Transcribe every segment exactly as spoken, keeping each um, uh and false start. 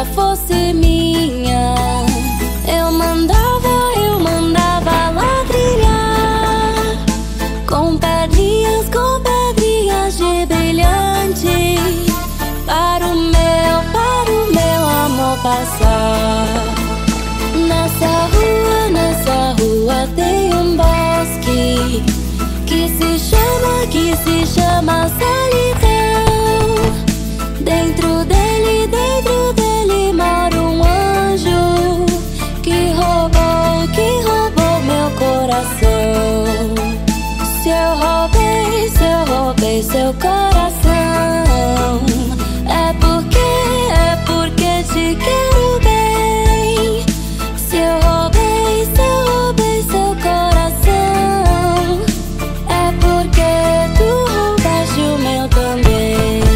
rua fosse minha, eu mandava, eu mandava lá trilhar, com pedrinhas, com pedrinhas de brilhante, para o meu, para o meu amor passar. Nessa rua, nessa rua tem um bosque que se chama, que se chama solidão. Dentro dele, dentro dele mora um anjo que roubou, que roubou meu coração. Se eu roubei, se eu roubei seu coração, é porque, é porque te quero bem. Se eu roubei, se eu roubei seu coração, é porque tu roubaste o meu também.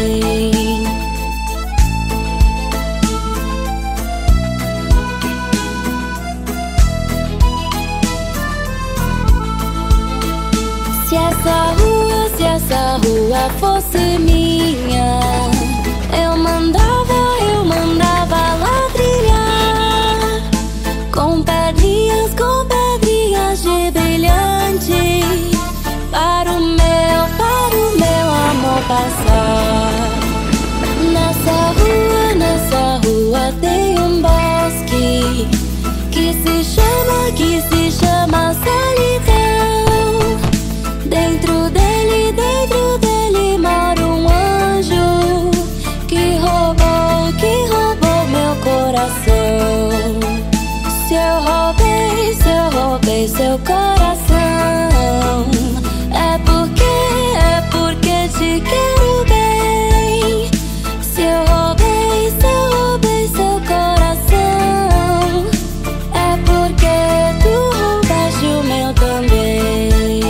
Se essa rua, se essa rua fosse minha, eu mandava, eu mandava lá trilhar, com pedrinhas, com pedrinhas de brilhante, para o meu, para o meu amor passar. Nessa rua, nessa rua tem um bosque que se chama, que se chama solidão. Dentro dele, dentro dele mora um anjo que roubou, que roubou meu coração. Se eu roubei, se eu roubei seu coração, é porque, é porque te quero bem. Se eu roubei, se eu roubei seu coração, é porque tu roubaste o meu também.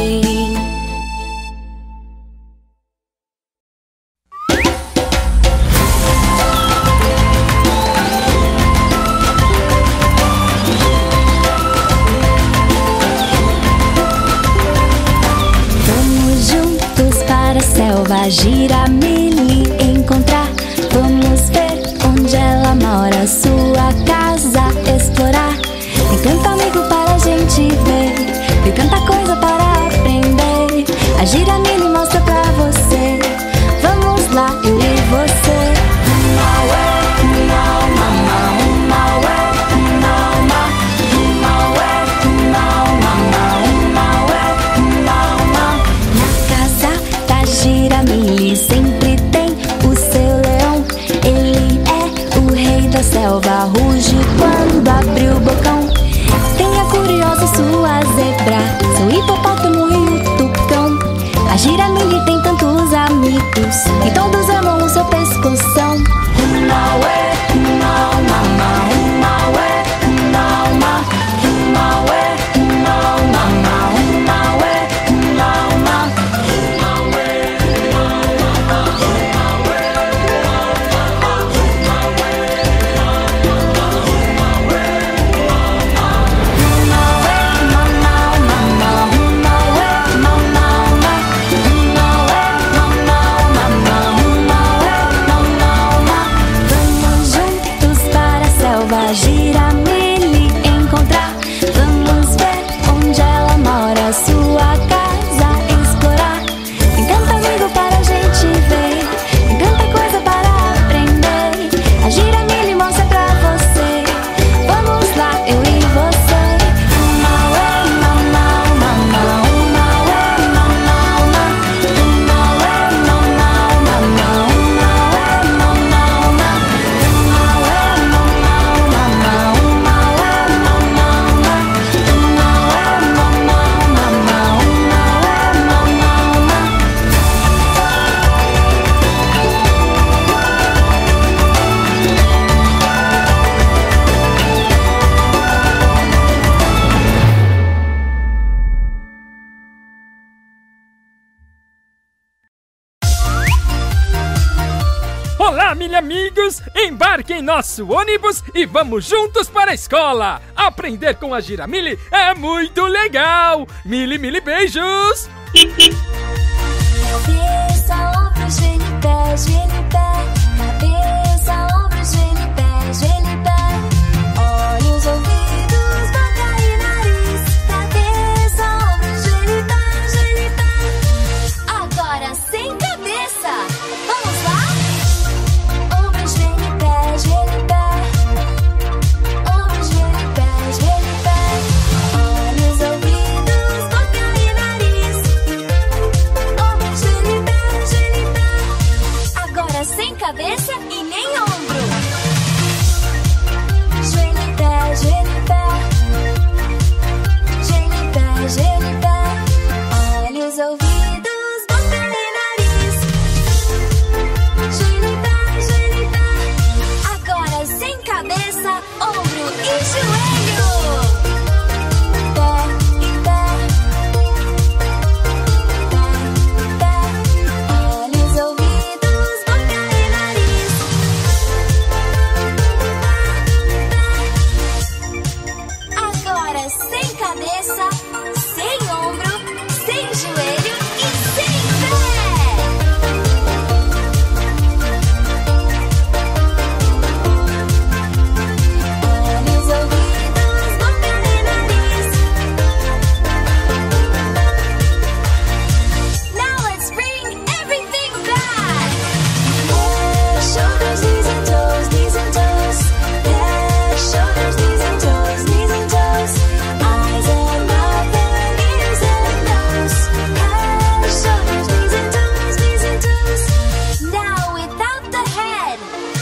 Selva Giramille encontrar, vamos ver onde ela mora, sua casa explorar. Tem tanto amigo para a gente ver, tem tanta coisa para aprender. A Giramille mostra pra você, vamos lá, eu e você. Giramille sempre tem o seu leão, ele é o rei da selva, ruge quando abre o bocão. Tem a curiosa sua zebra, seu hipopótamo e o tucão. A Giramille tem tantos amigos e todos amam o seu pescoção. Giramille encontrar, vamos ver onde ela mora, sua casa explorar. Tem tanto amigo para a gente ver, tem tanta coisa para aprender. A Giramille mostra pra você, vamos lá, eu e você. Olá, mil amigos! Embarque em nosso ônibus e vamos juntos para a escola! Aprender com a Giramille é muito legal! Mil e mil beijos! Cabeça, ombro, joelho, pé, joelho, pé. Cabeça, ombro, joelho, pé, joelho. ombro e joelho. Pé e pé. Pé, pé. Olhos, ouvidos, boca e nariz. Agora sem cabeça, sem ombro, sem joelho e sem pé. Olhos, ouvidos, boca e nariz. Now let's bring everything back. Head, shoulders, knees and toes, knees and toes. Head, shoulders, knees and toes, knees and toes. Eyes and mouth and ears and nose. Head, shoulders, knees and toes, knees and toes. Now without the head.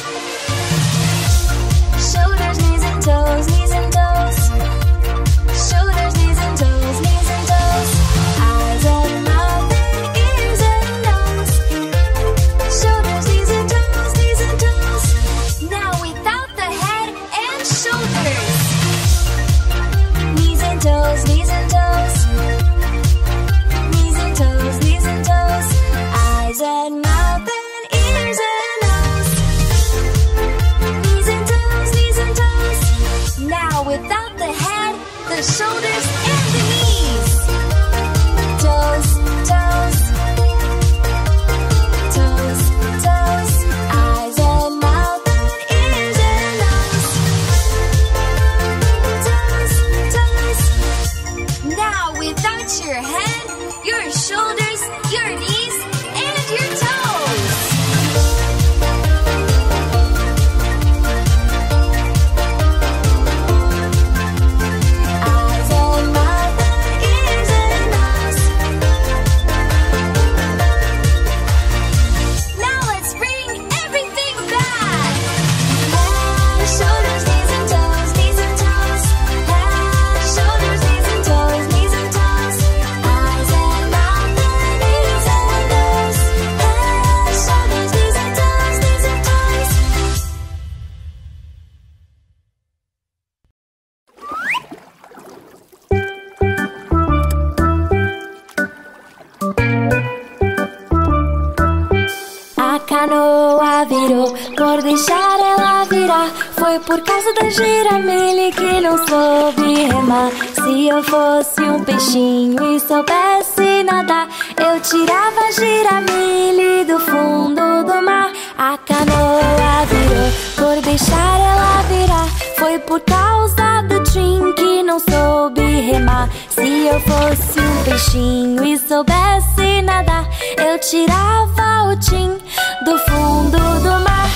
Shoulders, knees and toes, knees and toes. Shoulders, knees and toes, knees and toes. Eyes and mouth and ears and nose. Shoulders, knees and toes, knees and toes. Now without the head and shoulders. Knees and toes, knees and toes. Knees and toes, knees and toes. Eyes and mouth and ears and nose. Knees and toes, knees and toes. Now without the head, the shoulders and the knees. Toes, toes. Toes, toes. Eyes and mouth and ears and nose. Toes, toes. Now without your head, your shoulders, your knees, and your toes. Eyes and mouth and ears and nose. Now let's bring everything back. Head, shoulders, knees and toes, knees and toes. Head, shoulders, knees and toes, knees and toes. Eyes and mouth and ears and nose. Head, shoulders, knees and toes, knees and toes. A canoa virou, por deixar ela virar. Foi por causa da giramilha que não soube remar. Se eu fosse um peixinho e soubesse nadar, eu tirava a giramilha do fundo do mar. A canoa virou, por deixar ela virar. Foi por causa do Tim que não soube remar. Se eu fosse um peixinho e soubesse nadar, eu tirava o Tim do fundo do mar.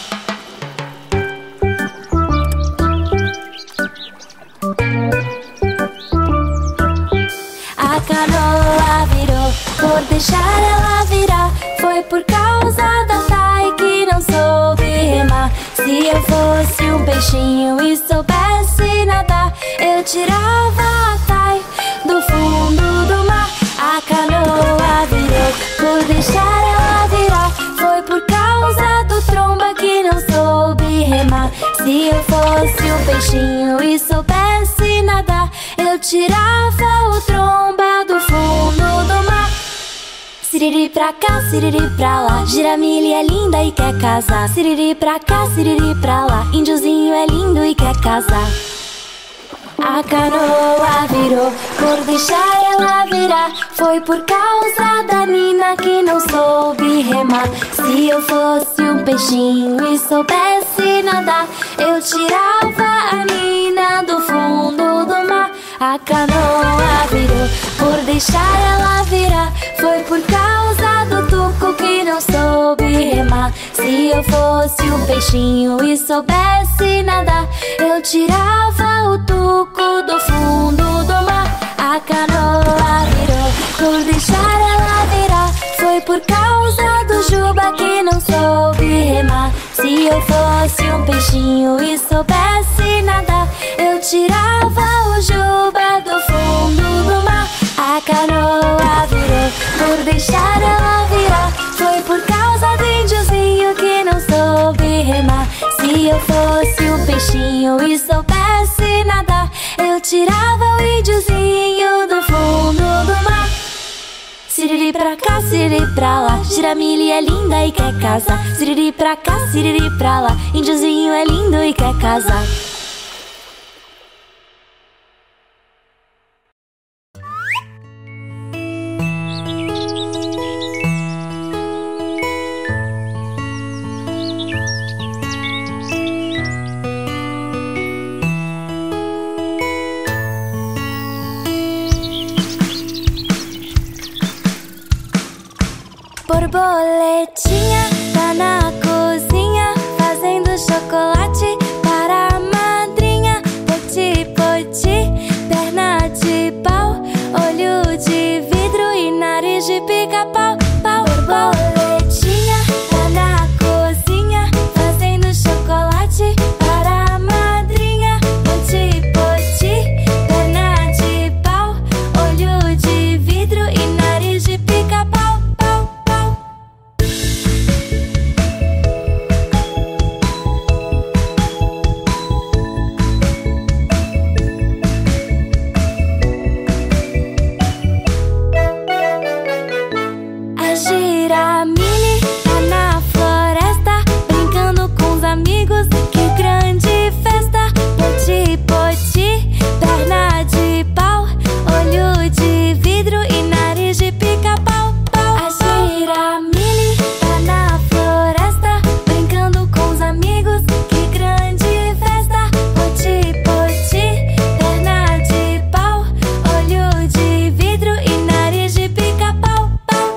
A canoa virou, por deixar ela virar. Foi por causa da Tai que não soube remar. Se eu fosse um peixinho e soubesse nadar, eu tirava a Tai do fundo do mar. A canoa virou, por deixar ela virar. Foi por causa do Tromba que não soube remar. Se eu fosse um peixinho e soubesse nadar, eu tirava o Tromba do fundo do mar. Siriri pra cá, siriri pra lá, giramilha é linda e quer casar. Siriri pra cá, siriri pra lá, índiozinho é lindo e quer casar. A canoa virou, por deixar ela virar. Foi por causa da Nina que não soube remar. Se eu fosse um peixinho e soubesse nadar, eu tirava a Nina do fundo do mar. A canoa virou, por deixar ela virar. Foi por causa do Tuco que não soube remar. Se eu fosse um peixinho e soubesse nadar, eu tirava o Tuco do fundo do mar. A canoa virou, por deixar ela virar. Foi por causa do Juba que não soube remar. Se eu fosse um peixinho e soubesse nadar, eu tirava o Juba do fundo do mar. A canoa virou, por deixar ela virar. Foi por causa do índiozinho que não soube remar. Se eu fosse um peixinho tirava o índiozinho do fundo do mar. Siriri pra cá, siriri pra lá, Giramille é linda e quer casar. Siriri pra cá, siriri pra lá, índiozinho é lindo e quer casar. Borboletinha tá na cozinha fazendo chocolate para a madrinha. Poti, poti, perna de pau, olho de vidro e nariz de pica-pau. Pau, borboletinha tá na cozinha fazendo chocolate para a madrinha. Poti, poti, perna de pau, olho de vidro e nariz de pica-pau. Giramille tá na floresta brincando com os amigos, que grande festa. Poti, poti, perna de pau, olho de vidro e nariz de pica-pau. A Giramille tá na floresta brincando com os amigos, que grande festa. Poti, poti, perna de pau, olho de vidro e nariz de pica-pau.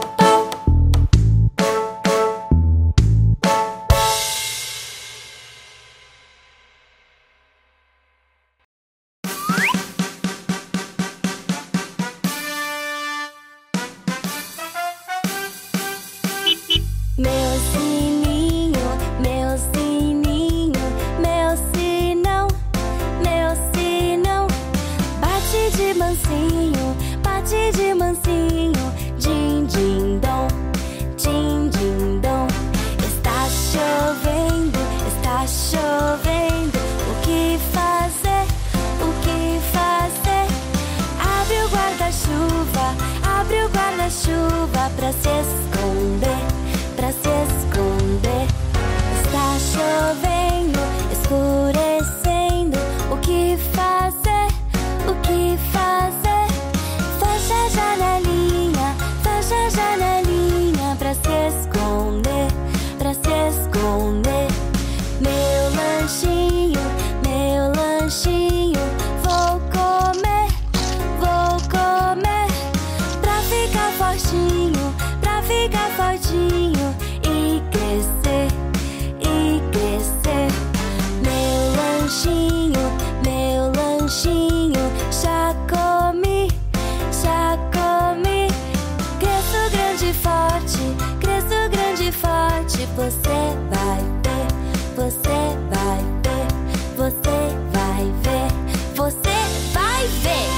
Meu sininho, meu sininho, meu sinão, meu sinão, bate de mansinho, bate de mansinho, din din dom, din din dom. Está chovendo, está chovendo, o que fazer, o que fazer? Abre o guarda-chuva, abre o guarda-chuva pra se esconder, pra se esconder. Está chovendo, escurecendo, o que fazer, o que fazer? Fecha a janelinha, fecha a janelinha pra se esconder, pra se esconder. Meu lanchinho, meu lanchinho, vou comer, vou comer, pra ficar fortinho, pra ficar fortinho e crescer, e crescer. Meu lanchinho, meu lanchinho, já comi, já comi. Cresço grande e forte, cresço grande e forte. Você vai ver, você vai ver, você vai ver, você vai ver.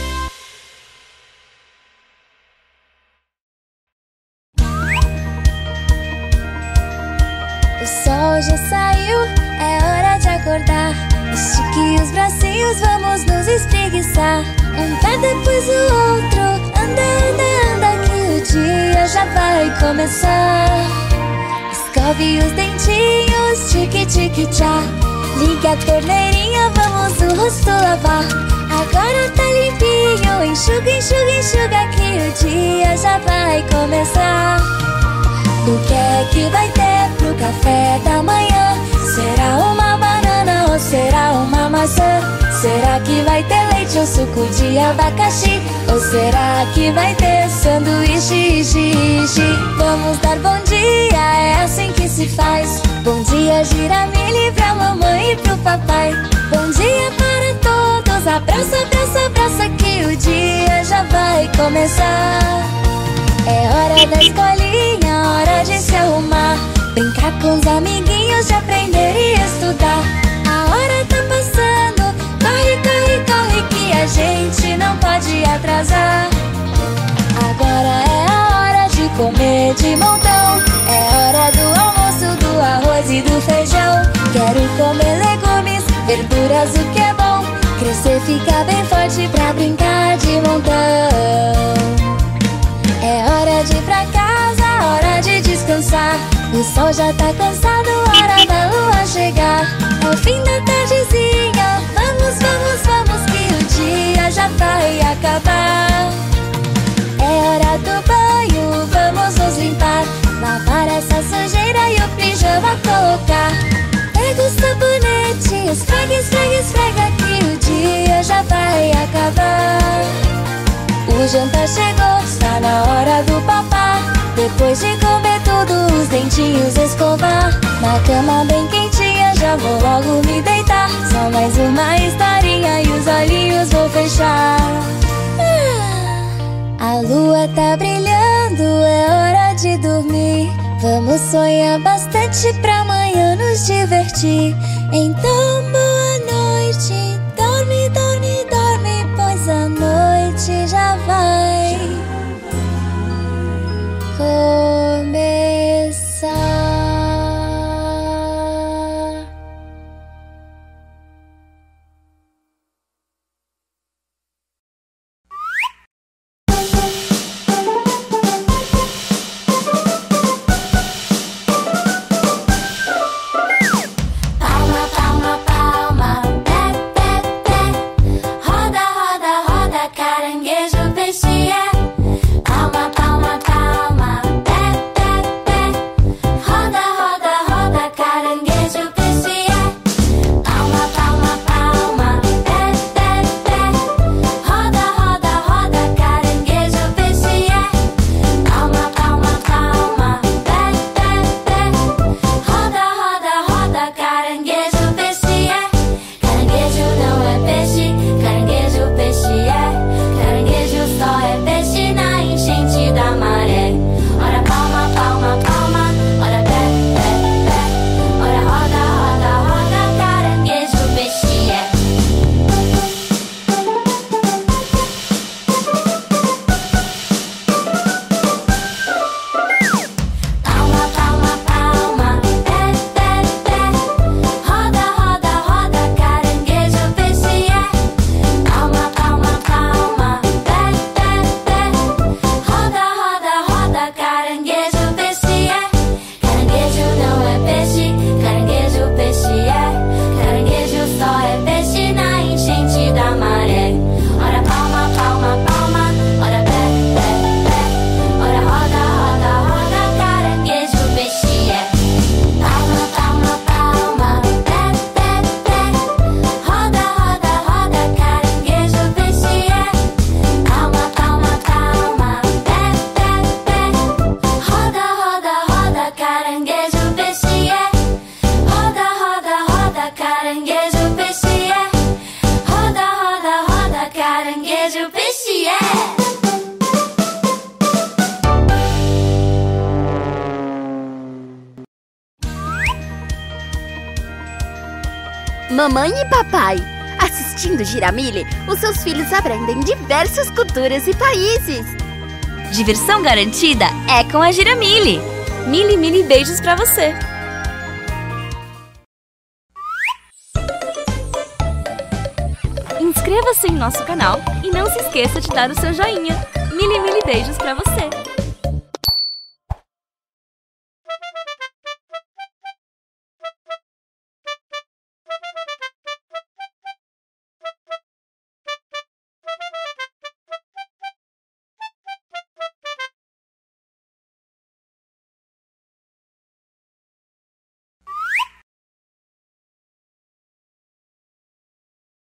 O sol já saiu, é hora de acordar. Estique os bracinhos, vamos nos espreguiçar. Um pé depois o outro, anda, anda, anda, que o dia já vai começar. Escove os dentinhos, tique, tique, tchá. Ligue a torneirinha, vamos o rosto lavar. Agora tá limpinho, enxuga, enxuga, enxuga, que o dia já vai começar. O que é que vai ter pro café da manhã? Será uma banana ou será uma maçã? Será que vai ter leite ou suco de abacaxi? Ou será que vai ter sanduíche, ixi, ixi? Vamos dar bom dia, é assim que se faz. Bom dia, Giramille, pra mamãe e pro papai. Bom dia para todos, abraça, abraça, abraça, que o dia já vai começar. É hora da escolinha, hora de se arrumar, brincar com os amiguinhos, de aprender e estudar. A hora tá passando, corre, corre, corre, que a gente não pode atrasar. Agora é a hora de comer de montão, é hora do almoço, do arroz e do feijão. Quero comer legumes, verduras, o que é bom, crescer você fica bem forte pra brincar de montão. É hora de ir pra casa, hora de descansar. O sol já tá cansado, hora da lua chegar. Ao fim da tardezinha, vamos, vamos, vamos, que o dia já vai acabar. É hora do banho, vamos nos limpar, lavar essa sujeira e o pijama colocar. Pega o sabonete, esfrega, esfrega, esfrega, que o dia já vai acabar. O jantar chegou, está na hora do papá. Depois de comer tudo, os dentinhos escovar. Na cama bem quentinha, já vou logo me deitar. Só mais uma historinha e os olhinhos vou fechar. A lua tá brilhando, é hora de dormir. Vamos sonhar bastante pra amanhã nos divertir. Então boa noite, dorme, dorme, dorme, pois a noite já vai começar. Mamãe e papai, assistindo Giramille, os seus filhos aprendem diversas culturas e países. Diversão garantida é com a Giramille. Mille, mille beijos pra você. Inscreva-se em nosso canal e não se esqueça de dar o seu joinha. Mille, mille beijos pra você.